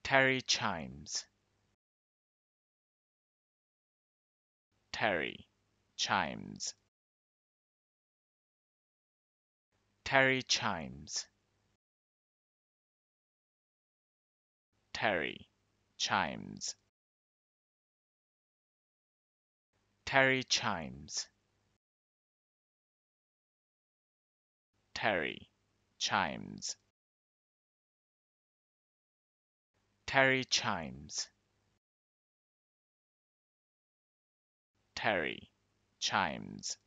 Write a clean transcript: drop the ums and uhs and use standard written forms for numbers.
Terry chimes. Terry chimes. Terry chimes. Terry chimes. Terry chimes. Terry chimes. Terry chimes. Terry chimes.